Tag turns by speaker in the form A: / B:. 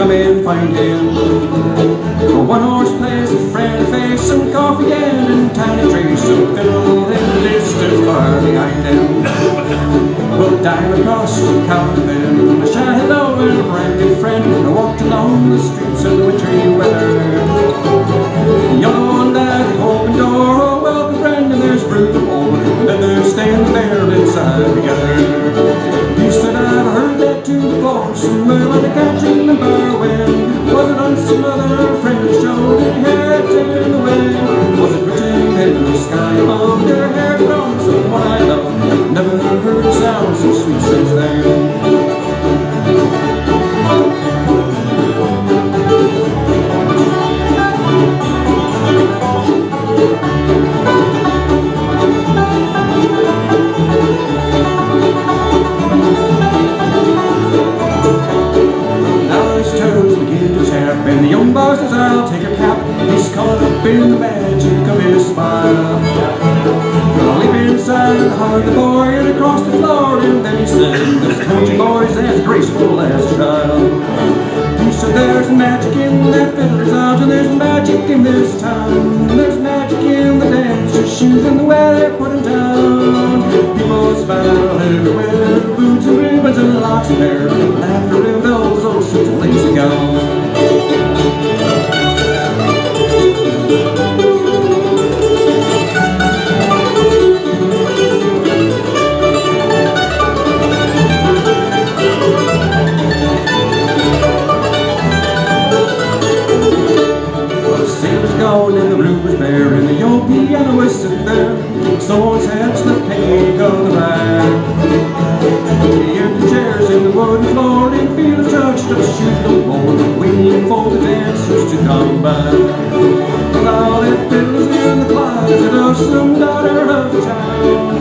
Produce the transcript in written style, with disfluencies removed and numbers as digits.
A: come and find him. A one-horse place, a friendly face, some coffee and tiny trees, some fiddle in the distance far behind them. We'll dive across the county then, a shy hello and a brand new friend. I walked along the streets in the wintry weather. Yellow and the open door, oh welcome friend, and there's Brew and then they're standing there inside together. He said, I've heard that tune before, somewhere on the country remember when. Was it on some other friend's show? Did you hear it in the wind? Was it written in the sky above? Their hair grown someone I love. Never heard a sound so sweet since then. And the young boy says, I'll take a cap. He's caught up in the magic of his smile. Gonna leap inside the heart of the boy and across the floor. And then he said, this country boy's as graceful as a child. He said, there's magic in that fiddler's arms, and there's magic in this town. There's magic in the dancer's shoes and the way they put them down. People smile everywhere, boots and ribbons and locks of hair, laughter in those old suits and lacy gowns. And the room was bare, and the old piano was sitting there. Someone's hands left hanging on the rack. The empty chairs in the wooden floor didn't feel the touch of shoes no more, waiting for the dancers to come back. Now that fiddler's in the closet of some daughter of the town.